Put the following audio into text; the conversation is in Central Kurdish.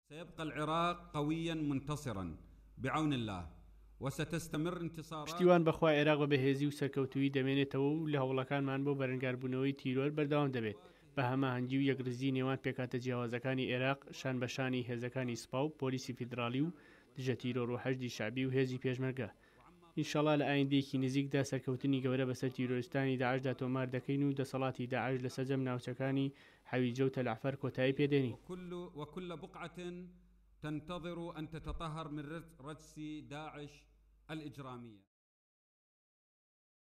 سيبقى العراق قويا منتصرا بعون الله وستستمر انتصارات. پشتیوان بەخوا عێراق بە بەهێزی و سەرکەوتووی دەمێنێتەوە و لە هەوڵەکانمان بۆ بەرەنگاربوونەوەی تیرۆر بەردەوام دەبێت بە هەماهەنگی و یەکرزی نێوان پێکاتە جیاوازەکانی عێراق شان بەشانی هێزەکانی سوپا و پۆلیسی فیدرالی و دژە تیرۆر و حەشدی شعبی و هێزی پێشمەرگە. ئینشەڵا لە ئایندەیەکی نزیکدا سەرکەوتنی گەورە بەسەر تیرۆریستانی داعشدا تۆمار دەکەین و دەسەڵاتی داعش لە سەرجەم ناوچەکانی حەویجە و تەلعفەر کۆتایی پێدێنین. وكل بقعة تنتظر أن تتطهر من رجس داعش الإجرامية.